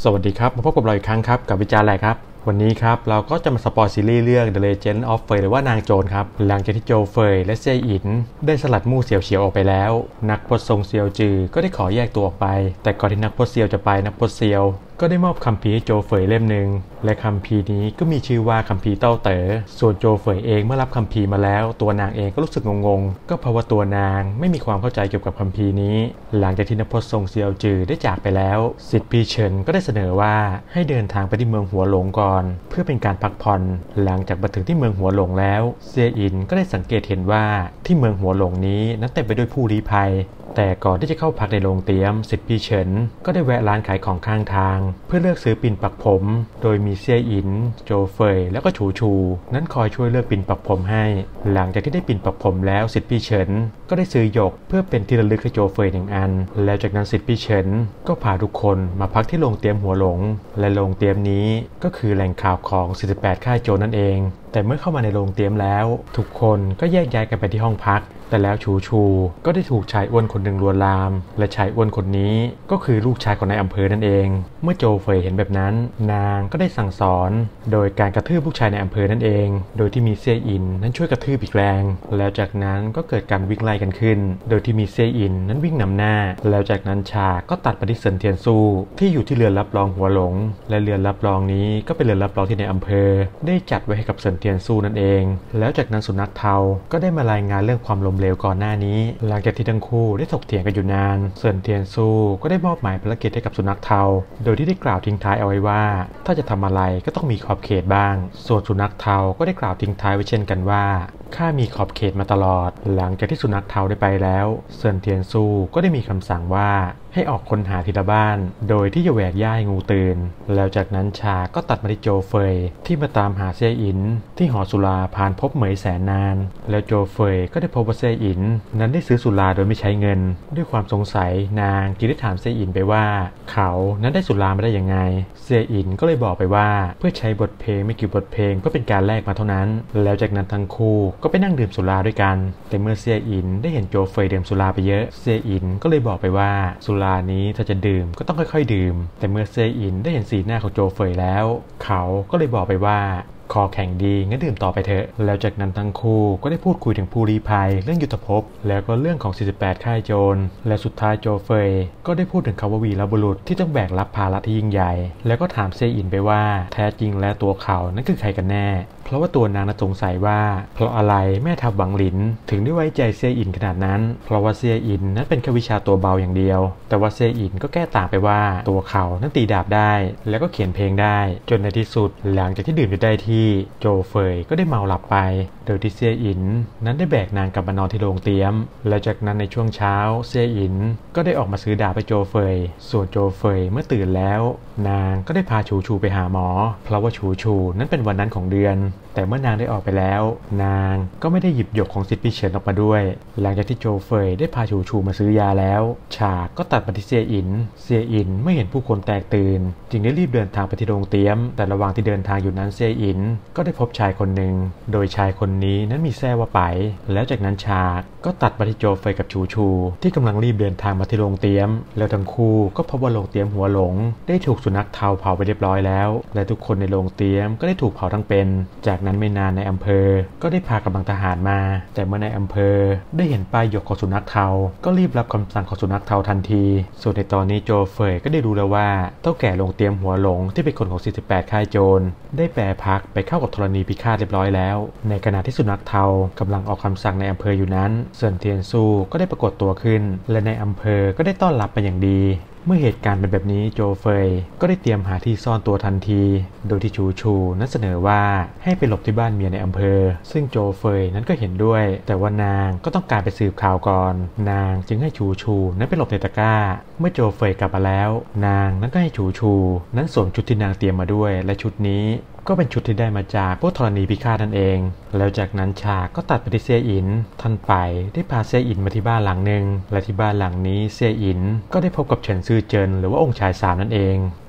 สวัสดีครับมาพบกับเราอีกครั้งครับกับวิจารณ์แหละครับวันนี้ครับเราก็จะมาสปอยซีรีส์เรื่อง The Legend of Fei หรือว่านางโจรครับหลังจากที่โจเฟยและเซี่ยอินได้สลัดมู่เสี่ยวเฉียวออกไปแล้วนักพจน์ทรงเซียวจือก็ได้ขอแยกตัวออกไปแต่ก่อนที่นักพจน์เซียวจะไปนักพจน์เซียวก็ได้มอบคัมภีร์ให้โจเฟยเล่มหนึ่งและคัมภีร์นี้ก็มีชื่อว่าคัมภีร์เต้าเต๋อส่วนโจเฟยเองเมื่อรับคัมภีร์มาแล้วตัวนางเองก็รู้สึกงงๆก็เพราะว่าตัวนางไม่มีความเข้าใจเกี่ยวกับคัมภีร์นี้หลังจากที่นักพจน์ทรงเซียวจือได้จากไปแล้วศิษย์ปีเฉินก็ได้เสนอว่าให้เดินทางไปที่เมืองหัวหลงก่อนเพื่อเป็นการพักผ่อนหลังจากมาถึงที่เมืองหัวหลงแล้วเซี่ยอินก็ได้สังเกตเห็นว่าที่เมืองหัวหลงนี้นั้นเต็มไปด้วยผู้ลี้ภัยแต่ก่อนที่จะเข้าพักในโรงเตี๋ยมศิษย์ปีเฉินก็ได้แวะร้านขายของข้างทางเพื่อเลือกซื้อปิ่นปักผมโดยมีเซี่ยอินโจเฟยแล้วก็ฉูชูนั้นคอยช่วยเลือกปิ่นปักผมให้หลังจากที่ได้ปิ่นปักผมแล้วศิษย์ปีเฉินก็ได้ซื้อหยกเพื่อเป็นที่ระลึกให้โจเฟย1 อันแล้วจากนั้นศิษย์ปีเฉินก็พาทุกคนมาพักที่โรงเตี๋ยมหัวหลงและโรงเตี๋ยมนี้ก็คือแหล่งข่าวของ48ค่ายโจรนั่นเองแต่เมื่อเข้ามาในโรงเตี๋ยมแล้วทุกคนก็แยกย้ายกันไปที่ห้องพักแต่แล้วฉูชูก็ได้ถูกชายอ้วนคนหนึ่งลวนลามและชายอ้วนคนนี้ก็คือลูกชายของนายอำเภอนั่นเองเมื่อโจเฟยเห็นแบบนั้นนางก็ได้สั่งสอนโดยการกระทืบลูกชายในอำเภอนั่นเองโดยที่มีเซี่ยอินนั้นช่วยกระทืบอีกแรงแล้วจากนั้นก็เกิดการวิ่งไล่กันขึ้นโดยที่มีเซี่ยอินนั้นวิ่งนำหน้าแล้วจากนั้นฉากก็ตัดไปที่เซินเทียนซูที่อยู่ที่เรือนรับรองหัวหลงและเรือนรับรองนี้ก็เป็นเรือนรับรองที่ในอำเภอได้จัดไว้ให้กับเซินเทียนซูนั่นเองแล้วจากนั้นสุนัขเทาก็ได้มารายงานเรื่องความล้มเหลวก่อนหน้านี้หลังจากที่ทั้งคู่ได้ถกเถียงกันอยู่นานเซินเทียนซูก็ได้มอบหมายภารกิจให้กับสุนัขเทาโดยที่ได้กล่าวทิ้งท้ายเอาไว้ว่าถ้าจะทำอะไรก็ต้องมีขอบเขตบ้างส่วนสุนัขเทาก็ได้กล่าวทิ้งท้ายไว้เช่นกันว่าข้ามีขอบเขตมาตลอดหลังจากที่สุนัขเทาได้ไปแล้วเซินเทียนซูก็ได้มีคำสั่งว่าให้ออกค้นหาทีละบ้านโดยที่จะแหวกย่าให้งูตื่นแล้วจากนั้นฉากก็ตัดมาที่โจเฟยที่มาตามหาเซี่ยอินที่หอสุราผ่านพบเหมยแสนนานแล้วโจเฟยก็ได้พบว่าเซี่ยอินนั้นได้ซื้อสุราโดยไม่ใช้เงินด้วยความสงสัยนางจึงได้ถามเซี่ยอินไปว่าเขานั้นได้สุรามาได้ยังไงเซี่ยอินก็เลยบอกไปว่าเพื่อใช้บทเพลงไม่กี่บทเพลงก็เป็นการแลกมาเท่านั้นแล้วจากนั้นทั้งคู่ก็ไปนั่งดื่มสุราด้วยกันแต่เมื่อเซี่ยอินได้เห็นโจเฟยดื่มสุราไปเยอะเซี่ยอินก็เลยบอกไปว่าสุรานี้ถ้าจะดื่มก็ต้องค่อยๆดื่มแต่เมื่อเซี่ยอินได้เห็นสีหน้าของโจเฟยแล้วเขาก็เลยบอกไปว่าคอแข็งดีงั้นดื่มต่อไปเถอะแล้วจากนั้นทั้งคู่ก็ได้พูดคุยถึงผู้ลี้ภัยเรื่องยุทธภพแล้วก็เรื่องของ48ค่ายโจรและสุดท้ายโจเฟยก็ได้พูดถึงคำว่าวีรบุรุษที่ต้องแบกรับภาระที่ยิ่งใหญ่แล้วก็ถามเซี่ยอินไปว่าแท้จริงแล้วตัวเขานั้นคือใครกันแน่เพราะว่าตัวนางน่าสงสัยว่าเพราะอะไรแม่ทัพหวังหลินถึงได้ไว้ใจเซี่ยอินขนาดนั้นเพราะว่าเซี่ยอินนั้นเป็นแค่วิชาตัวเบาอย่างเดียวแต่ว่าเซี่ยอินก็แก้ต่างไปว่าตัวเขานั้นตีดาบได้แล้วก็เขียนเพลงได้จนในที่สุดหลังจากที่ดื่มจนได้ที่โจเฟยก็ได้เมาหลับไปโดยที่เซี่ยอินนั้นได้แบกนางกลับมานอนที่โรงเตี๋ยมและจากนั้นในช่วงเช้าเซี่ยอินก็ได้ออกมาซื้อดาบให้โจเฟยส่วนโจเฟยเมื่อตื่นแล้วนางก็ได้พาฉูชูไปหาหมอเพราะว่าฉูชูนั้นเป็นวันนั้นของเดือนแต่เมื่อนางได้ออกไปแล้วนางก็ไม่ได้หยิบหยกของศิษย์ปีเฉินออกมาด้วยหลังจากที่โจเฟยได้พาฉูชูมาซื้อยาแล้วฉากก็ตัดมาที่เซี่ยอินไม่เห็นผู้คนแตกตื่นจึงได้รีบเดินทางไปที่โรงเตี๋ยมแต่ระหว่างที่เดินทางอยู่นั้นเซี่ยอินก็ได้พบชายคนหนึ่งโดยชายคนนี้นั้นมีแท้ว่าไปแล้วจากนั้นฉากก็ตัดมาที่โจเฟยกับฉูชูที่กำลังรีบเดินทางมาที่โรงเตี๋ยมแล้วทั้งคู่ก็พบว่าโรงเตี๋ยมหัวหลงได้ถูกสุนัขเทาเผาไปเรียบร้อยแล้วและทุกคนในโรงเตี๋ยมก็ได้ถูกเผาทั้งเป็นจากนั้นไม่นานในอำเภอก็ได้พากำลังทหารมาแต่เมื่อในอำเภอได้เห็นป้ายหยกของสุนัขเทาก็รีบรับคำสั่งของสุนัขเทาทันทีส่วนในตอนนี้โจเฟยก็ได้รู้แล้วว่าเท่าแก่โรงเตี๋ยมหัวหลงที่เป็นคนของ48ค่ายโจรได้แปรพักไปเข้ากับธรณีพิฆาตเรียบร้อยแล้วในขณะที่สุนัขเทากำลังออกคำสั่งในอำเภออยู่นั้นเซินเทียนซูก็ได้ปรากฏตัวขึ้นและในอำเภอก็ได้ต้อนรับเป็นอย่างดีเมื่อเหตุการณ์เป็นแบบนี้โจเฟยก็ได้เตรียมหาที่ซ่อนตัวทันทีโดยที่ฉูชูนั้นเสนอว่าให้ไปหลบที่บ้านเมียในอำเภอซึ่งโจเฟยนั้นก็เห็นด้วยแต่ว่านางก็ต้องการไปสืบข่าวก่อนนางจึงให้ฉูชูนั้นไปหลบในตะกร้าเมื่อโจเฟยกลับมาแล้วนางนั้นก็ให้ฉูชูนั้นสวมชุดที่นางเตรียมมาด้วยและชุดนี้ก็เป็นชุดที่ได้มาจากพวกธรณีพิฆาตนั่นเองแล้วจากนั้นฉากก็ตัดไปที่เซี่ยอินท่านไปได้พาเซี่ยอินมาที่บ้านหลังหนึ่งและที่บ้านหลังนี้เซี่ยอินก็ได้พบกับเฉินซือเจินหรือว่าองค์ชาย3นั่นเอง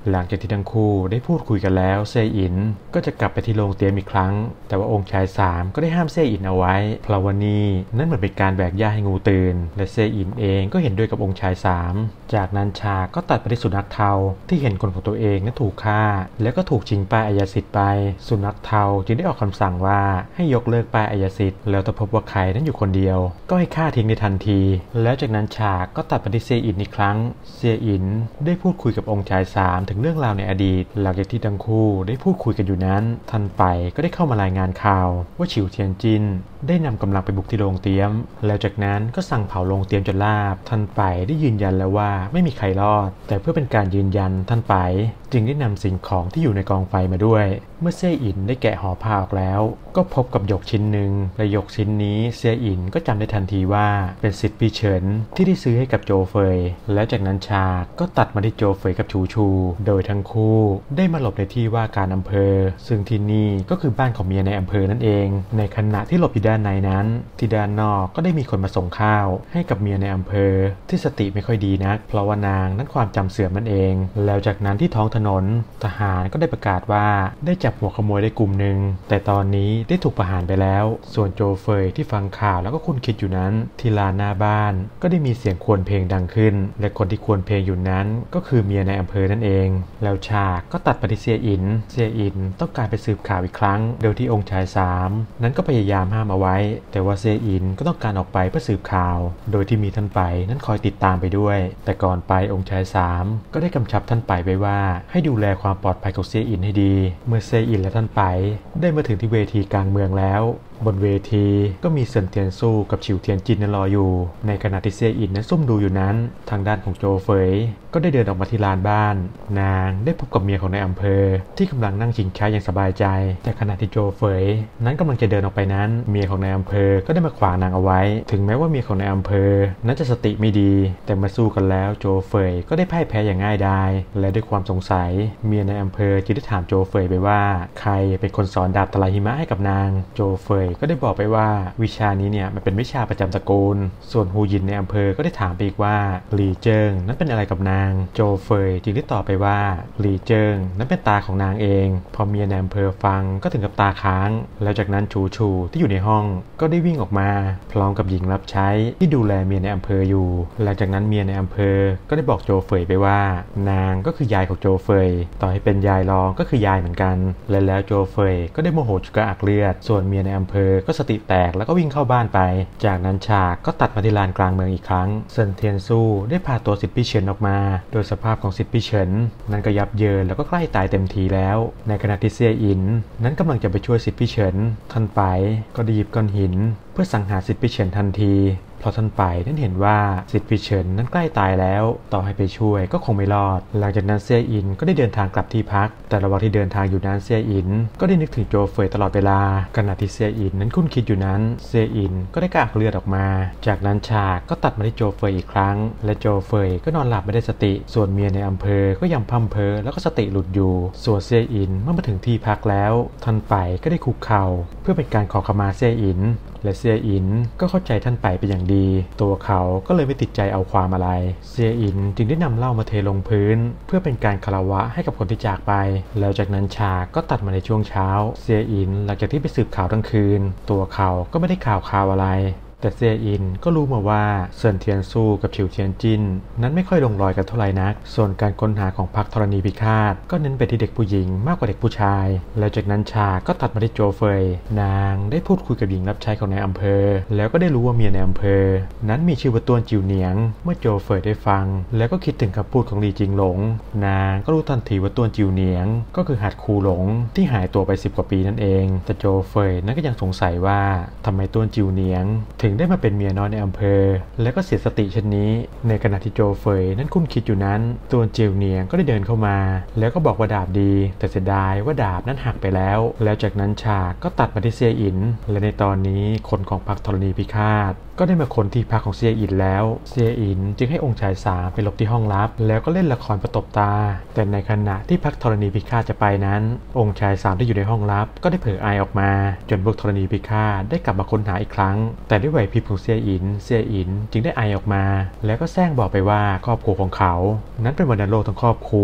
หลังจากที่ทั้งคู่ได้พูดคุยกันแล้วเซอินก็จะกลับไปที่โรงเตรียมอีกครั้งแต่ว่าองค์ชาย3ก็ได้ห้ามเซอินเอาไว้เพราะว่านี่นั่นเหมือนเป็นการแบกหญ้าให้งูตื่นและเซอินเองก็เห็นด้วยกับองค์ชาย3จากนั้นฉากก็ตัดไปที่สุนัขเทาที่เห็นคนของตัวเองนั้นถูกฆ่าแล้วก็ถูกชิงป้ายอายสิทธิ์ไปสุนัขเทาจึงได้ออกคำสั่งว่าให้ยกเลิกป้ายอายสิทธิ์แล้วถ้าพบว่าใครนั้นอยู่คนเดียวก็ให้ฆ่าทิ้งในทันทีแล้วจากนั้นฉากก็ตัดไปที่เซอินอีกครั้งเซอินได้พูดคุยกับองค์ชาย3ถึงเรื่องราวในอดีตหลังจากที่ทั้งคู่ได้พูดคุยกันอยู่นั้นทันไปก็ได้เข้ามารายงานข่าวว่าฉิวเทียนจินได้นำกำลังไปบุกที่โรงเตรียมแล้วจากนั้นก็สั่งเผาโรงเตรียมจนราบทันไปได้ยืนยันแล้วว่าไม่มีใครรอดแต่เพื่อเป็นการยืนยันทันไปจึงได้นำสิ่งของที่อยู่ในกองไฟมาด้วยเมื่อเซี่ยอินได้แกะห่อผ้าออกแล้วก็พบกับหยกชิ้นหนึ่งและหยกชิ้นนี้เซี่ยอินก็จำได้ทันทีว่าเป็นสิทธิ์ปีเฉินที่ได้ซื้อให้กับโจเฟยแล้วจากนั้นฉากก็ตัดมาที่โจเฟยกับชูชูโดยทั้งคู่ได้มาหลบในที่ว่าการอำเภอซึ่งที่นี่ก็คือบ้านของเมียในอำเภอนั่นเองในขณะที่หลบอยู่ด้านในนั้นที่ด้านนอกก็ได้มีคนมาส่งข้าวให้กับเมียในอำเภอที่สติไม่ค่อยดีนักเพราะว่านางนั้นความจำเสื่อมนั่นเองแล้วจากนั้นที่ท้องถนนทหารก็ได้ประกาศว่าได้จับหัวขโมยได้กลุ่มหนึ่งแต่ตอนนี้ได้ถูกประหารไปแล้วส่วนโจเฟยที่ฟังข่าวแล้วก็คุ้นคิดอยู่นั้นที่ลานหน้าบ้านก็ได้มีเสียงครวญเพลงดังขึ้นและคนที่ครวญเพลงอยู่นั้นก็คือเมียในอำเภอนั่นเองแล้วฉากก็ตัดไปที่เซียอินต้องการไปสืบข่าวอีกครั้งโดยที่องค์ชาย3นั้นก็พยายามห้ามเอาไว้แต่ว่าเซียอินก็ต้องการออกไปเพื่อสืบข่าวโดยที่มีท่านไปนั้นคอยติดตามไปด้วยแต่ก่อนไปองค์ชาย3ก็ได้กำชับท่านไปไว้ว่าให้ดูแลความปลอดภัยของเซียอินให้ดีเมื่อเซียอินและท่านไปได้มาถึงที่เวทีกลางเมืองแล้วบนเวทีก็มีเซินเทียนสู้กับฉิวเทียนจินนั้นรออยู่ในขณะที่เซียอินนั้นซุ่มดูอยู่นั้นทางด้านของโจเฟยก็ได้เดินออกมาที่ลานบ้านนางได้พบกับเมียของนายอำเภอที่กำลังนั่งชิงช้าอย่างสบายใจแต่ขณะที่โจเฟยนั้นกำลังจะเดินออกไปนั้นเมียของนายอำเภอก็ได้มาขวางนางเอาไว้ถึงแม้ว่าเมียของนายอำเภอนั้นจะสติไม่ดีแต่มาสู้กันแล้วโจเฟยก็ได้พ่ายแพ้อย่างง่ายดายและด้วยความสงสัยเมียนายอำเภอจึงได้ถามโจเฟยไปว่าใครเป็นคนสอนดาบทลายหิมะให้กับนางโจเฟยก็ได้บอกไปว่าวิชานี้เนี่ยมันเป็นวิชาประจำตระกูลส่วนฮูยินในอำเภอก็ได้ถามไปอีกว่าหลี่เจิงนั้นเป็นอะไรกับนางโจเฟยจึงได้ตอบไปว่าหลี่เจิงนั้นเป็นตาของนางเองพอเมียในอำเภอฟังก็ถึงกับตาค้างแล้วจากนั้นชูชูที่อยู่ในห้องก็ได้วิ่งออกมาพร้อมกับหญิงรับใช้ที่ดูแลเมียในอำเภออยู่หลังจากนั้นเมียในอำเภอก็ได้บอกโจเฟยไปว่านางก็คือยายของโจเฟยต่อให้เป็นยายรองก็คือยายเหมือนกันและแล้วโจเฟยก็ได้โมโหจุกกระอักเลือดส่วนเมียในอำเภอก็สติแตกแล้วก็วิ่งเข้าบ้านไปจากนั้นฉากก็ตัดมาที่ลานกลางเมืองอีกครั้งเซินเทียนสู้ได้พาตัวสิทธิ์พี่เฉินออกมาโดยสภาพของสิทธิ์พี่เฉินนั้นก็ยับเยินแล้วก็ใกล้ตายเต็มทีแล้วในขณะที่เซี่ยอินนั้นกำลังจะไปช่วยสิทธิ์พี่เฉินท่านไปก็ได้หยิบก้อนหินเพื่อสังหารสิทธิ์พี่เฉินทันทีพอท่านไปนั้นเห็นว่าสิทธิ์พี่เฉินนั้นใกล้ตายแล้วต่อให้ไปช่วยก็คงไม่รอดหลังจากนั้นเซี่ยอินก็ได้เดินทางกลับที่พักแต่ระหว่างที่เดินทางอยู่นั้นเซี่ยอินก็ได้นึกถึงโจเฟยตลอดเวลาขณะที่เซี่ยอินนั้นคุ้นคิดอยู่นั้นเซี่ยอินก็ได้กระอักเลือดออกมาจากนั้นฉากก็ตัดมาที่โจเฟยอีกครั้งและโจเฟยก็นอนหลับไม่ได้สติส่วนเมียในอำเภอก็ยังพั่มเพ้อแล้วก็สติหลุดอยู่ส่วนเซี่ยอินเมื่อมาถึงที่พักแล้วท่านไปก็ได้คุกเข่าเพื่อเป็นการขอขมาเซี่ยอินและเซี่ยอินก็เข้าใจท่านไปเป็นอย่างดีตัวเขาก็เลยไม่ติดใจเอาความอะไรเซี่ยอินจึงได้นำเหล้ามาเทลงพื้นเพื่อเป็นการคารวะให้กับคนที่จากไปแล้วจากนั้นฉากก็ตัดมาในช่วงเช้าเซี่ยอินหลังจากที่ไปสืบข่าวทั้งคืนตัวเขาก็ไม่ได้ข่าวอะไรแต่เซี่ยอินก็รู้มาว่าเซินเทียนสู้กับฉิวเทียนจินนั้นไม่ค่อยลงรอยกันเท่าไหร่นักส่วนการค้นหาของพรรคธรณีพิฆาตก็เน้นไปที่เด็กผู้หญิงมากกว่าเด็กผู้ชายแล้วจากนั้นฉากก็ตัดมาที่โจเฟยนางได้พูดคุยกับหญิงรับใช้ของนายอำเภอแล้วก็ได้รู้ว่าเมียในอำเภอนั้นมีชื่อว่าต้วนจิวเหนียงเมื่อโจเฟยได้ฟังแล้วก็คิดถึงคำพูดของหลี่จิงหลงนางก็รู้ทันทีว่าต้วนจิวเหนียงก็คือหัดคูหลงที่หายตัวไป10 กว่าปีนั่นเองแต่โจเฟยนั้นก็ยังสงสัยว่าทำไมต้วนจิวเหนียงถึงได้มาเป็นเมียน้อยในอำเภอและก็เสียสติเช่นนี้ในขณะที่โจเฟยนั้นคุ้นคิดอยู่นั้นตัวเจียวเหนียงก็ได้เดินเข้ามาแล้วก็บอกว่าดาบดีแต่เสียดายว่าดาบนั้นหักไปแล้วแล้วจากนั้นฉากก็ตัดมาที่เซี่ยอินและในตอนนี้คนของพรรคธรณีพิฆาตก็ได้มาค้นที่พักของเซี่ยอินแล้วเซี่ยอินจึงให้องค์ชาย3ไปหลบที่ห้องลับแล้วก็เล่นละครประตบตาแต่ในขณะที่พรรคธรณีพิฆาตจะไปนั้นองค์ชาย3ที่อยู่ในห้องลับก็ได้เผยอายออกมาจนพวกธรณีพิฆาตได้กลับมาค้นหาอีกครั้งแต่ด้วยไหวพริบของเซี่ยอินจึงได้ไอออกมาแล้วก็แซงบอกไปว่าครอบครัวของเขานั้นเป็นวัณโรคทั้งครอบครัว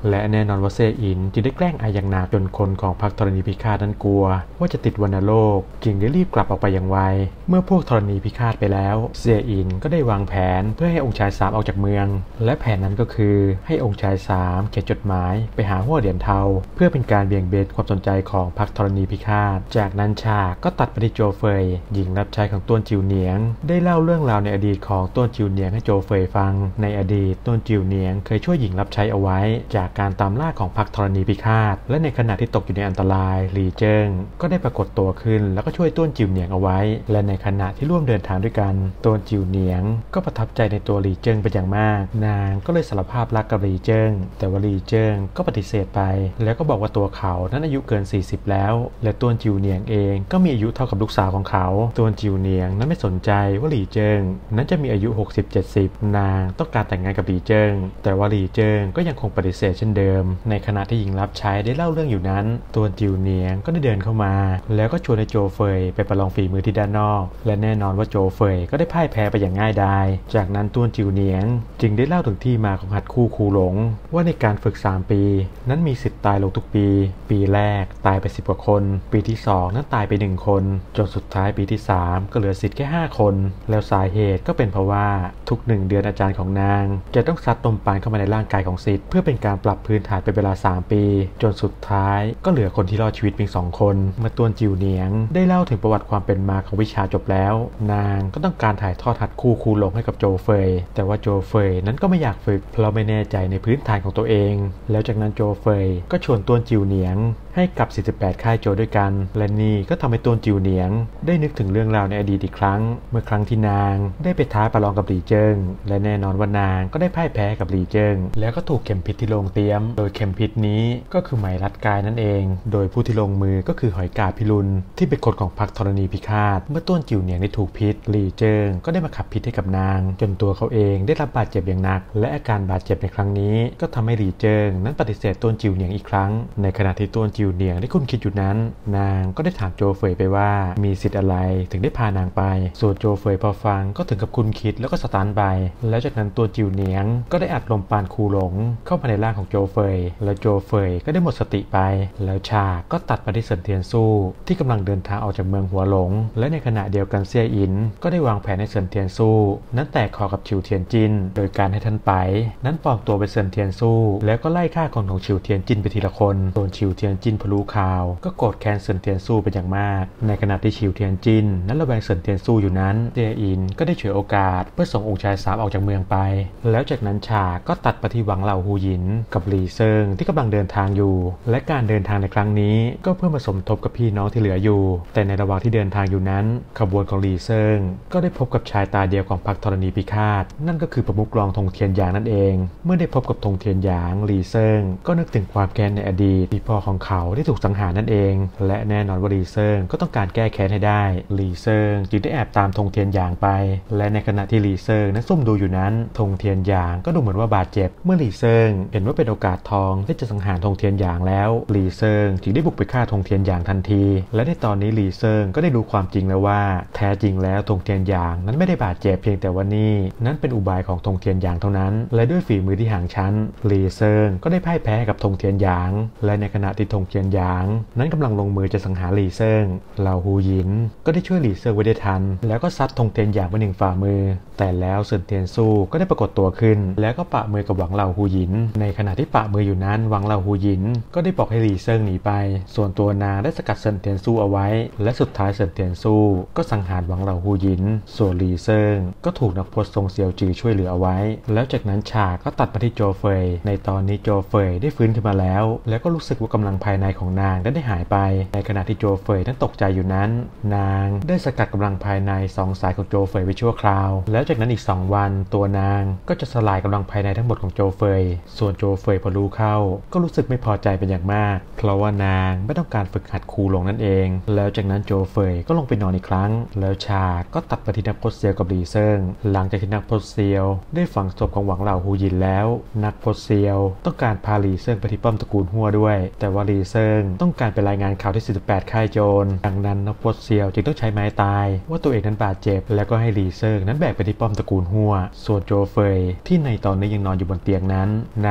และแน่นอนว่าเซี่ยอินจึงได้แกล้งอายอย่างหนักจนคนของพรรคธรณีพิฆาตนั้นกลัวว่าจะติดวัณโรคจึงได้รีบกลับออกไปอย่างไวเมื่อพวกธรณีพิฆาตไปแล้วเซี่ยอินก็ได้วางแผนเพื่อให้องค์ชาย3ออกจากเมืองและแผนนั้นก็คือให้องค์ชาย3เขียนจดหมายไปหาหัวเหรียญเทาเพื่อเป็นการเบี่ยงเบนความสนใจของพรรคธรณีพิฆาตจากนั้นฉากก็ตัดไปที่โจเฟยหญิงรับใช้ของต้วนจิวเหนียงได้เล่าเรื่องราวในอดีตของต้วนจิวเหนียงให้โจเฟยฟังในอดีตต้วนจิวเหนียงเคยช่วยหญิงรับใช้เอาไว้จากการตามล่าของพรรคธรณีพิฆาตและในขณะที่ตกอยู่ในอันตรายหลี่เจิ้งก็ได้ปรากฏตัวขึ้นแล้วก็ช่วยต้วนจิวเหนียงเอาไว้และในขณะที่ร่วมเดินทางด้วยกันต้วนจิวเหนียงก็ประทับใจในตัวหลี่เจิ้งเป็นอย่างมากนางก็เลยสารภาพรักกับหลี่เจิ้งแต่ว่าหลี่เจิ้งก็ปฏิเสธไปแล้วก็บอกว่าตัวเขานั้นอายุเกิน40แล้วและต้วนจิวเหนียงเองก็มีอายุเท่ากับลูกสาวของเขาต้วนจิวเหนียงนั้นไม่สนใจว่าหลี่เจิ้งนั้นจะมีอายุ60-70นางต้องการแต่งงานกับหลี่เจิ้งแต่ว่าหลี่เจิ้งก็ยังคงปฏิเสธเช่นเดิมในขณะที่หญิงรับใช้ได้เล่าเรื่องอยู่นั้นต้วนจิวเหนียงก็ได้เดินเข้ามาแล้วก็ชวนให้โจเฟยไปประลองฝีมือที่ด้านนอกและแน่นอนว่าโจเฟยก็ได้พ่ายแพ้ไปอย่างง่ายดายจากนั้นต้วนจิวเหนียงจึงได้เล่าถึงที่มาของหัดคู่คูหลงว่าในการฝึก3ปีนั้นมีสิทธิ์ตายลงทุกปีแรกตายไป10กว่าคนปีที่2นั้นตายไป1คนจนสุดท้ายปีที่3ก็เหลือสิทธิ์แค่5คนแล้วสาเหตุก็เป็นเพราะว่าทุก1เดือนอาจารย์ของนางจะต้องซัดตมปานเข้ามาในร่างกายของศิษย์เพื่อเป็นการปรับพื้นฐานเป็นเวลา3ปีจนสุดท้ายก็เหลือคนที่รอดชีวิตเพียง2คนเมื่อต้วนจิวเหนียงได้เล่าถึงประวัติความเป็นมาของวิชาจบแล้วนางก็ต้องการถ่ายทอดหัดคู่คูหลงให้กับโจเฟยแต่ว่าโจเฟยนั้นก็ไม่อยากฝึกเพราะไม่แน่ใจในพื้นฐานของตัวเองแล้วจากนั้นโจเฟยก็ชวนต้วนจิวเหนียงให้กับ48ค่ายโจด้วยกันและนี่ก็ทำให้ต้วนจิวเหนียงได้นึกถึงเรื่องราวในอดีตอีกครั้งเมื่อครั้งที่นางได้ไปท้าประลองกับหลี่เจิ้งและแน่นอนว่านางก็ได้พ่ายแพ้กับหลี่เจิ้งแล้วก็ถูกเข็มพิษที่ลงเตรียมโดยเข็มพิษนี้ก็คือไหมรัดกายนั่นเองโดยผู้ที่ลงมือก็คือหอยกาพิรุณที่เป็นคนของพรรคธรณีพิฆาตเมื่อต้วนจิวเหนียงได้ถูกพิษหลี่เจิ้งก็ได้มาขับพิษให้กับนางจนตัวเขาเองได้รับบาดเจ็บอย่างหนักและอาการบาดเจ็บในครั้งนี้ก็ทำให้หลี่เจิ้งนั้นปฏิเสธต้วนจิวเหนียงอีกครั้งในขณะที่ต้วนจิวเหนียงได้คุ้นคิดอยู่นั้นนางก็ได้ถามโจเฟยไปว่ามีสิทธิ์อะไรถึงได้พานางไปส่วนโจเฟยพอฟังก็ถึงกับคุ้นคิดแล้วก็สตันไปแล้วจากนั้นตัวจิวเหนียงก็ได้อัดลมปานคูหลงเข้ามาในร่างของโจเฟยและโจเฟยก็ได้หมดสติไปแล้วฉากก็ตัดไปที่เซินเทียนสู้ที่กำลังเดินทางออกจากเมืองหัวหลงและในขณะเดียวกันเซี่ยอินก็ได้วางแผนให้เซินเทียนสู้นั้นแตกคอกับฉิวเทียนจินโดยการให้ท่านไปนั้นปลอมตัวเป็นเซินเทียนสู้แล้วก็ไล่ฆ่าคนของฉิวเทียนจินไปทีละคนส่วนฉิวเทียนจินพอรู้ข่าวก็โกรธแค้นเซินเทียนสู้เป็นอย่างมากในขณะที่ฉิวเทียนจินนั้นระแวงเซินเทียนสู้อยู่นั้นเซี่ยอินก็ได้ฉวยโอกาสเพื่อส่งองค์ชาย3ออกจากเมืองไปแล้วจากนั้นฉากก็ตัดไปที่หวังเหล่าฮูหยินกับหลี่เซิงที่กำลังเดินทางอยู่และการเดินทางในครั้งนี้ก็เพื่อมาสมทบกับพี่น้องที่เหลืออยู่แต่ในระหว่างที่เดินทางอยู่นั้นขบวนของหลี่เซิงก็ได้พบกับชายตาเดียวของพรรคธรณีพิฆาตนั่นก็คือประมุขรองธงเทียนหยางนั่นเองเมื่อได้พบกับธงเทียนหยางหลี่เซิงก็นึกถึงความแค้นในอดีตที่พ่อของเขาได้ถูกสังหารนั่นเองและแน่นอนว่าหลี่เซิงก็ต้องการแก้แค้นให้ได้หลี่เซิงจึงได้แอบตามธงเทียนหยางไปและในขณะที่หลี่เซิงนั้นซุ่มดูอยู่นั้นธงเทียนหยางก็ดูเหมือนว่าบาดเจ็บเมื่อหลี่เซิงเห็นว่าเป็นโอกาสทองที่จะสังหารธงเทียนหยางแล้วหลี่เซิงจึงได้บุกไปฆ่าธงเทียนหยางทันทีและในตอนนี้หลี่เซิงก็ได้รู้ความจริงแล้วว่าแท้จริงแล้วธงเทียนหยางนั้นไม่ได้บาดเจ็บเพียงแต่ว่านี่นั้นเป็นอุบายของธงเทียนหยางเท่านั้นและด้วยฝีมือที่ห่างชั้นหลี่เซิงก็ได้พ่ายแพ้กับธงเทียนหยางและในขณะที่ธงเทียนหยางนั้นกำลังลงมือจะสังหารหลี่เซิงเหล่าฮูหยินก็ได้ช่วยหลี่เซิงไว้ได้ทันแล้วก็ซัดธงเทียนหยางไป1ฝ่ามือแต่แล้วเซินเทียนสู้ก็ได้ปรากฏตัวขึ้นแล้วก็ปะมือกับหวังเหล่าฮูหยินในขณะที่ปะมืออยู่นั้นหวังเหล่าฮูหยินก็ได้บอกให้หลี่เซิงหนีไปส่วนตัวนางได้สกัดเซินเทียนสู้เอาไว้และสุดท้ายเซินเทียนสู้ก็สังหารหวังเหล่าฮูหยินส่วนหลี่เซิงก็ถูกนักพรตทรงเซียวจือช่วยเหลือเอาไว้แล้วจากนั้นฉากก็ตัดมาที่โจเฟยในตอนนี้โจเฟยได้ฟื้นขึ้นมาแล้วก็รู้สึกว่ากำลังภายในของนางได้หายไปในขณะที่โจเฟยนั้นตกใจอยู่นั้นนางได้สกัดกำลังภายใน2สายของโจเฟยไว้ชั่วคราวแล้วจากนั้นอีก2วันตัวนางก็จะสลายกำลังภายในทั้งหมดของโจเฟยส่วนโจเฟยพอรู้เข้าก็รู้สึกไม่พอใจเป็นอย่างมากเพราะว่านางไม่ต้องการฝึกหัดคูลงนั่นเองแล้วจากนั้นโจเฟยก็ลงไปนอนอีกครั้งแล้วฉากก็ตัดไปที่นักพรตเซียวกับหลี่เซิงหลังจากที่นักพรตเซียวได้ฝังศพของหวังเหล่าฮูหยินแล้วนักพรตเซียวต้องการพาหลี่เซิงไปที่ป้อมตระกูลฮั่วด้วยแต่ว่าหลี่เซิงต้องการไปรายงานข่าวที่48ค่ายโจรดังนั้นนักพรตเซียวจึงต้องใช้ไม้ตายว่าตัวเองนั้นบาดเจ็บแล้วก็ให้หลี่เซิงนั้นแบกไปที่ป้อมตระกูลฮั่วส่วนโจเฟยที่ในตอนนี้ยังนอนอยู่บนเตียงนั้นนางได้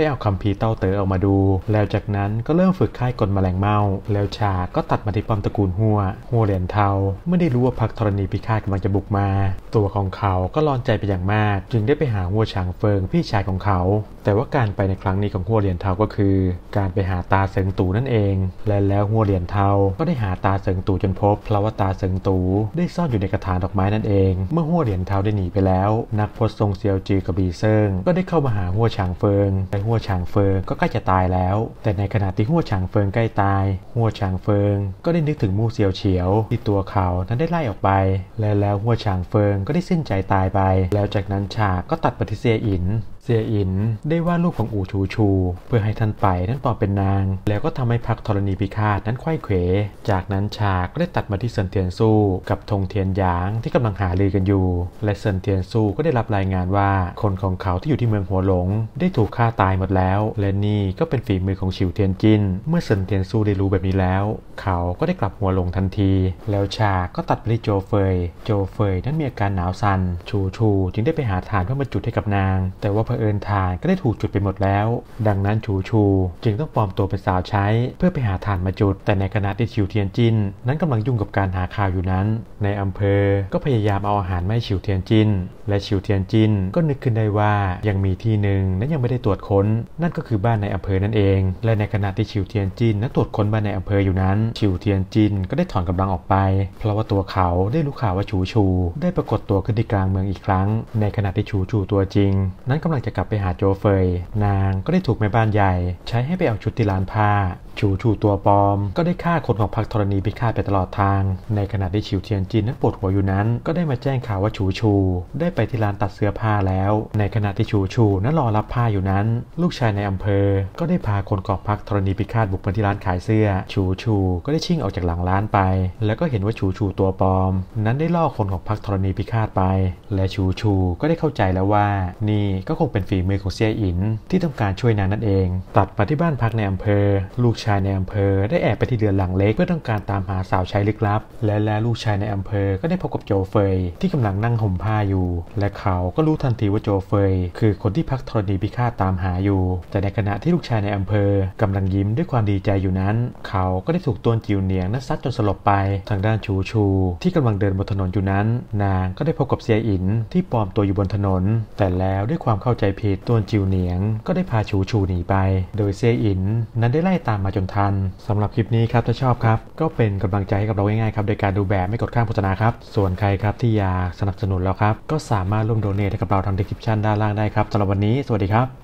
ได้เอาคัมภีร์เต้าเต๋อออกมาดูแล้วจากนั้นก็เริ่มฝึกค่ายกลแมลงเม่าแล้วฉากก็ตัดมาที่ป้อมตระกูลหัวเหรียญเทาไม่ได้รู้ว่าพรรคธรณีพิฆาตกำลังจะบุกมาตัวของเขาก็ร้อนใจเป็นอย่างมากจึงได้ไปหาหัวฉางเฟิงพี่ชายของเขาแต่ว่าการไปในครั้งนี้ของหัวเหรียญเทาก็คือการไปหาตาเสิงตู่นั่นเองและแล้วหัวเหรียญเทาก็ได้หาตาเสิงตู่จนพบเพราะว่าตาเสิงตู่ได้ซ่อนอยู่ในกระถางดอกไม้นั่นเองเมื่อหัวเหรียญเทาได้หนีไปแล้วนักพจน์ทรงเซียวจือกับบีเซิงก็ได้เข้ามาหาหัวฉางเฟิงแต่หัวฉางเฟิงก็ใกล้จะตายแล้วแต่ในขณะที่หัวฉางเฟิงใกล้ตายหัวฉางเฟิงก็ได้นึกถึงมู่เซียวเฉียวที่ตัวเขานั้นได้ไล่ออกไปและแล้วหัวฉางเฟิงก็ได้สิ้นใจตายไปแล้วจากนั้นฉากก็ตัดไปที่เซียอินได้วาดรูปของอู่ชูเพื่อให้ท่านไปนั้นปลอมเป็นนางแล้วก็ทำให้พรรคธรณีพิฆาตนั้นไขว้เขวจากนั้นฉากก็ได้ตัดมาที่เซินเทียนสู้กับธงเทียนหยางที่กำลังหารือกันอยู่และเซินเทียนสู้ก็ได้รับรายงานว่าคนของเขาที่อยู่ที่เมืองหัวหลงได้ถูกฆ่าตายหมดแล้วและนี่ก็เป็นฝีมือของฉิวเทียนจินเมื่อเซินเทียนสู้ได้รู้แบบนี้แล้วเขาก็ได้กลับหัวหลงทันทีแล้วฉากก็ตัดไปที่โจเฟยนั้นมีอาการหนาวสั่นชูจึงได้ไปหาถ่านเพื่อมาจุดให้กับนางแต่ว่าเผอิญถ่านก็ได้ถูกจุดไปหมดแล้วดังนั้นชูจึงต้องปลอมตัวเป็นสาวใช้เพื่อไปหาถ่านมาจุดแต่ในขณะที่ฉิวเทียนจินนั้นกำลังยุ่งกับการหาข่าวอยู่นั้นในอำเภอก็พยายามเอาอาหารมาให้ฉิวเทียนจินและฉิวเทียนจินก็นึกขึ้นได้ว่ายังมีที่หนึ่งนั้นยังไม่ได้ตรวจค้นนั่นก็คือบ้านในอำเภอนั่นเองและในขณะที่ฉิวเทียนจินนั้นตรวจค้นบ้านในอำเภออยู่นั้นฉิวเทียนจินก็ได้ถอนกำลังออกไปเพราะว่าตัวเขาได้รู้ข่าวว่าชูได้ปรากฏตัวขึ้นที่กลางเมืองอีกครั้งในขณะที่ชูตัวจริงนั้นกำลังจะกลับไปหาโจเฟยนางก็ได้ถูกแม่บ้านใหญ่ใช้ให้ไปเอาชุดที่ร้านผ้าชูตัวปลอมก็ได้ฆ่าคนของพรรคธรณีพิฆาตไปตลอดทางในขณะที่ฉิวเทียนจินนั้นปวดหัวอยู่นั้นก็ได้มาแจ้งข่าวว่าชูได้ไปที่ร้านตัดเสื้อผ้าแล้วในขณะที่ชูนั้นรอรับผ้าอยู่นั้นลูกชายในอำเภอก็ได้พาคนของพรรคธรณีพิฆาตบุกมาที่ร้านขายเสื้อชูก็ได้ชิ่งออกจากหลังร้านไปแล้วก็เห็นว่าชูตัวปลอมนั้นได้ล่อคนของพรรคธรณีพิฆาตไปและชูก็ได้เข้าใจแล้วว่านี่ก็คงเป็นฝีมือของเซียอินที่ต้องการช่วยนางนั่นเองตัดมาที่บ้านพักในอำเภอลูกชายในอำเภอได้แอบไปที่เรือนหลังเล็กเพื่อต้องการตามหาสาวใช้ลึกลับและลูกชายในอำเภอก็ได้พบกับโจเฟยที่กำลังนั่งห่มผ้าอยู่และเขาก็รู้ทันทีว่าโจเฟยคือคนที่พรรคธรณีพิฆาตตามหาอยู่แต่ในขณะที่ลูกชายในอำเภอกำลังยิ้มด้วยความดีใจอยู่นั้นเขาก็ได้ถูกต้นจิวเหนียงนั้นซัดจนสลบไปทางด้านชูที่กำลังเดินบนถนนอยู่นั้นนางก็ได้พบกับเซียอินที่ปลอมตัวอยู่บนถนนแต่แล้วด้วยความเข้าใจผิดต้นจิวเหนียงก็ได้พาชูหนีไปโดยเซียอินนั้นได้ไล่ตามมาจนทันสำหรับคลิปนี้ครับถ้าชอบครับก็เป็นกำลังใจให้กับเราง่ายๆครับโดยการดูแบบไม่กดข้ามโฆษณาครับส่วนใครครับที่อยากสนับสนุนเราครับก็สามารถร่วมโดเนทให้กับเราทาง description ด้านล่างได้ครับสำหรับวันนี้สวัสดีครับ